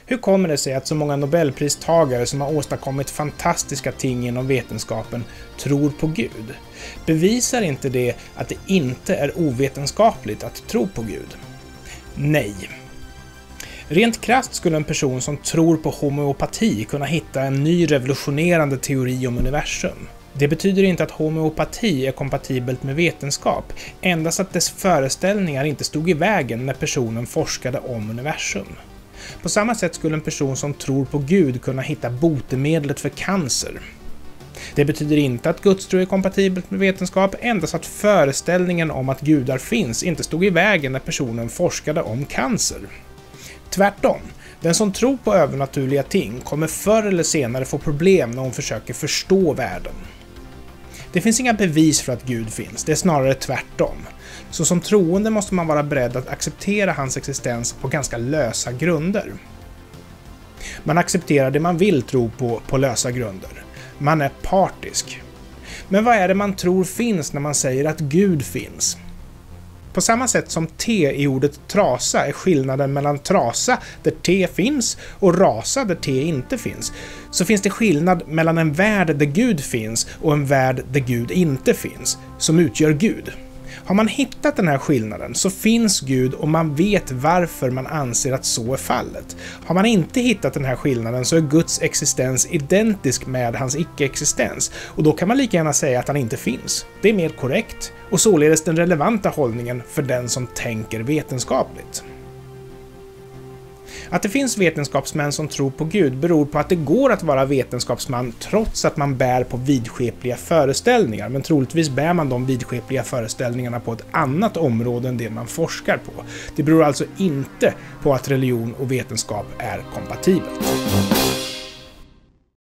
Hur kommer det sig att så många Nobelpristagare som har åstadkommit fantastiska ting inom vetenskapen tror på Gud? Bevisar inte det att det inte är ovetenskapligt att tro på Gud? Nej. Rent krasst skulle en person som tror på homeopati kunna hitta en ny revolutionerande teori om universum. Det betyder inte att homeopati är kompatibelt med vetenskap, endast att dess föreställningar inte stod i vägen när personen forskade om universum. På samma sätt skulle en person som tror på Gud kunna hitta botemedlet för cancer. Det betyder inte att gudstro är kompatibelt med vetenskap, endast att föreställningen om att gudar finns inte stod i vägen när personen forskade om cancer. Tvärtom, den som tror på övernaturliga ting kommer förr eller senare få problem när hon försöker förstå världen. Det finns inga bevis för att Gud finns, det är snarare tvärtom. Så som troende måste man vara beredd att acceptera hans existens på ganska lösa grunder. Man accepterar det man vill tro på lösa grunder. Man är partisk. Men vad är det man tror finns när man säger att Gud finns? På samma sätt som T i ordet trasa är skillnaden mellan trasa där T finns och rasa där T inte finns, så finns det skillnad mellan en värld där Gud finns och en värld där Gud inte finns, som utgör Gud. Har man hittat den här skillnaden så finns Gud och man vet varför man anser att så är fallet. Har man inte hittat den här skillnaden så är Guds existens identisk med hans icke-existens och då kan man lika gärna säga att han inte finns. Det är mer korrekt och således den relevanta hållningen för den som tänker vetenskapligt. Att det finns vetenskapsmän som tror på Gud beror på att det går att vara vetenskapsman trots att man bär på vidskepliga föreställningar, men troligtvis bär man de vidskepliga föreställningarna på ett annat område än det man forskar på. Det beror alltså inte på att religion och vetenskap är kompatibelt.